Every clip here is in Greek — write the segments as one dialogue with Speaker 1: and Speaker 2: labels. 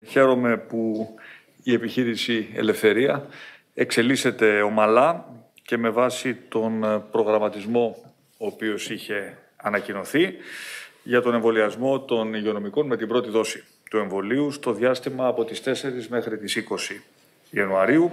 Speaker 1: Χαίρομαι που η επιχείρηση Ελευθερία εξελίσσεται ομαλά και με βάση τον προγραμματισμό ο οποίος είχε ανακοινωθεί για τον εμβολιασμό των υγειονομικών με την πρώτη δόση του εμβολίου στο διάστημα από τις 4 μέχρι τις 20 Ιανουαρίου.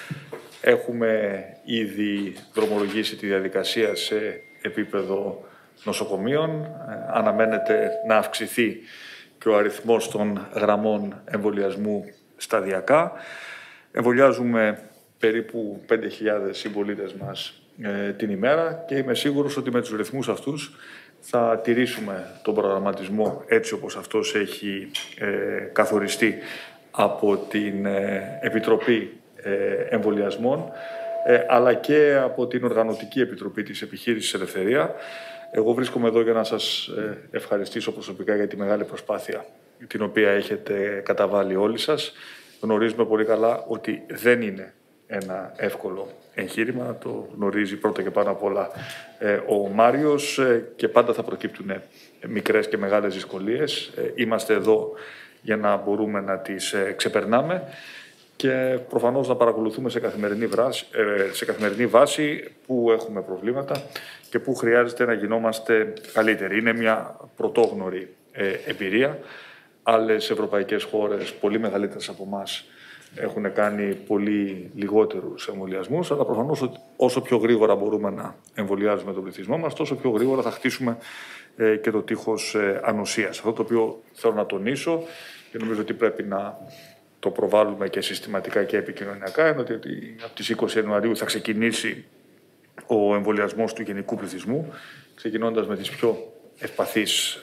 Speaker 1: Έχουμε ήδη δρομολογήσει τη διαδικασία σε επίπεδο νοσοκομείων. Αναμένεται να αυξηθεί και ο αριθμός των γραμμών εμβολιασμού σταδιακά. Εμβολιάζουμε περίπου 5.000 συμπολίτες μας την ημέρα και είμαι σίγουρος ότι με τους ρυθμούς αυτούς θα τηρήσουμε τον προγραμματισμό έτσι όπως αυτός έχει καθοριστεί από την Επιτροπή Εμβολιασμών αλλά και από την Οργανωτική Επιτροπή της Επιχείρησης Ελευθερία. Εγώ βρίσκομαι εδώ για να σας ευχαριστήσω προσωπικά για τη μεγάλη προσπάθεια την οποία έχετε καταβάλει όλοι σας. Γνωρίζουμε πολύ καλά ότι δεν είναι ένα εύκολο εγχείρημα, το γνωρίζει πρώτα και πάνω απ' όλα ο Μάριος και πάντα θα προκύπτουν μικρές και μεγάλες δυσκολίες. Είμαστε εδώ για να μπορούμε να τις ξεπερνάμε και προφανώς να παρακολουθούμε σε καθημερινή βάση που έχουμε προβλήματα και που χρειάζεται να γινόμαστε καλύτεροι. Είναι μια πρωτόγνωρη εμπειρία. Άλλες ευρωπαϊκές χώρες, πολύ μεγαλύτερες από εμάς, έχουν κάνει πολύ λιγότερους εμβολιασμούς, αλλά προφανώς όσο πιο γρήγορα μπορούμε να εμβολιάζουμε τον πληθυσμό μας, τόσο πιο γρήγορα θα χτίσουμε και το τείχος ανοσίας. Αυτό το οποίο θέλω να τονίσω και νομίζω ότι πρέπει να το προβάλλουμε και συστηματικά και επικοινωνιακά, είναι ότι από τις 20 Ιανουαρίου θα ξεκινήσει ο εμβολιασμός του γενικού πληθυσμού, ξεκινώντας με τις πιο ευπαθείς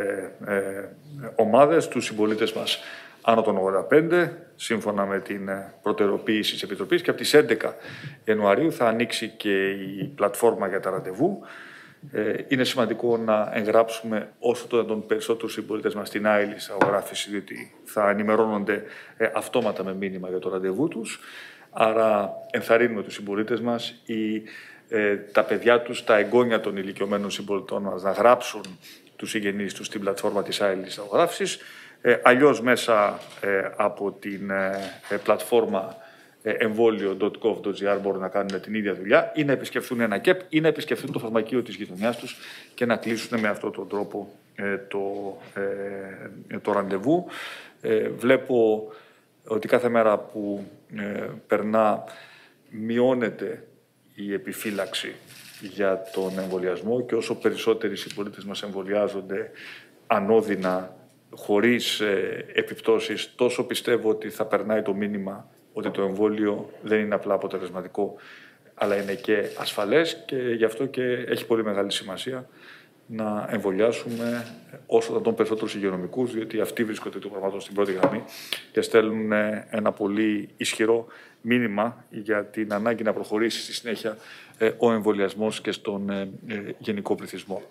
Speaker 1: ομάδες, τους συμπολίτες μας άνω των 85, σύμφωνα με την προτεραιοποίηση της Επιτροπής, και από τις 11 Ιανουαρίου θα ανοίξει και η πλατφόρμα για τα ραντεβού. Είναι σημαντικό να εγγράψουμε όσο το δυνατόν περισσότερους συμπολίτες μας στην άειλη αγωγράφηση, διότι θα ενημερώνονται αυτόματα με μήνυμα για το ραντεβού τους. Άρα ενθαρρύνουμε τους συμπολίτες μας τα παιδιά τους, τα εγγόνια των ηλικιωμένων συμπολιτών μας να γράψουν τους συγγενείς τους στην πλατφόρμα της άειλης αγωγράφησης. Αλλιώς μέσα από την πλατφόρμα εμβόλιο.gov.gr μπορούν να κάνουν την ίδια δουλειά ή να επισκεφθούν ένα ΚΕΠ ή να επισκεφθούν το φαρμακείο της γειτονιάς τους και να κλείσουν με αυτόν τον τρόπο το ραντεβού. Βλέπω ότι κάθε μέρα που περνά μειώνεται η επιφύλαξη για τον εμβολιασμό και όσο περισσότεροι συμπολίτες μας εμβολιάζονται ανώδυνα, χωρίς επιπτώσεις, τόσο πιστεύω ότι θα περνάει το μήνυμα ότι το εμβόλιο δεν είναι απλά αποτελεσματικό, αλλά είναι και ασφαλές και γι' αυτό και έχει πολύ μεγάλη σημασία να εμβολιάσουμε όσο θα τον περισσότερους υγειονομικούς, διότι αυτοί βρίσκονται του πραγμάτων στην πρώτη γραμμή και στέλνουν ένα πολύ ισχυρό μήνυμα για την ανάγκη να προχωρήσει στη συνέχεια ο εμβολιασμός και στον γενικό πληθυσμό.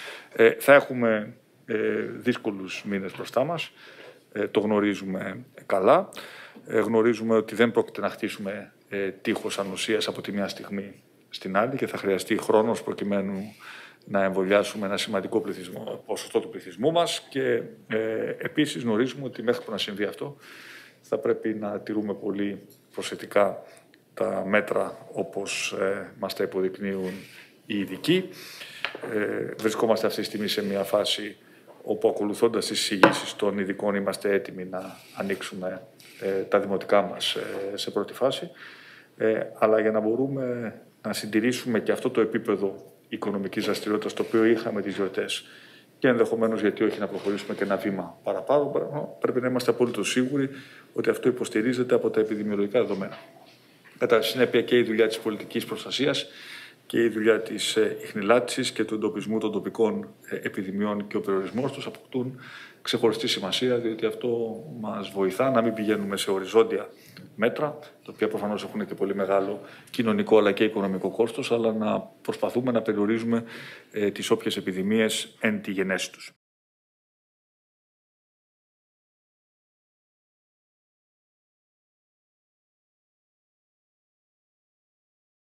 Speaker 1: Θα έχουμε δύσκολους μήνες μπροστά μας, το γνωρίζουμε καλά. Γνωρίζουμε ότι δεν πρόκειται να χτίσουμε τείχος ανοσίας από τη μια στιγμή στην άλλη και θα χρειαστεί χρόνος προκειμένου να εμβολιάσουμε ένα σημαντικό ποσοστό του πληθυσμού μας και επίσης γνωρίζουμε ότι μέχρι που να συμβεί αυτό θα πρέπει να τηρούμε πολύ προσεκτικά τα μέτρα όπως μας τα υποδεικνύουν οι ειδικοί. Βρισκόμαστε αυτή τη στιγμή σε μια φάση όπου ακολουθώντας τις εισηγήσεις των ειδικών είμαστε έτοιμοι να ανοίξουμε τα δημοτικά μας σε πρώτη φάση, αλλά για να μπορούμε να συντηρήσουμε και αυτό το επίπεδο οικονομικής δραστηριότητας το οποίο είχαμε τις γιορτές και ενδεχομένως γιατί όχι να προχωρήσουμε και ένα βήμα παραπάνω, πρέπει να είμαστε απόλυτος σίγουροι ότι αυτό υποστηρίζεται από τα επιδημιολογικά δεδομένα. Κατά συνέπεια και η δουλειά της πολιτικής προστασίας και η δουλειά της ιχνηλάτησης και του εντοπισμού των τοπικών επιδημιών και ο περιορισμός τους αποκτούν ξεχωριστή σημασία, διότι αυτό μας βοηθά να μην πηγαίνουμε σε οριζόντια μέτρα, τα οποία προφανώς έχουν και πολύ μεγάλο κοινωνικό αλλά και οικονομικό κόστος, αλλά να προσπαθούμε να περιορίζουμε τις όποιες επιδημίες εν τη γενέση τους.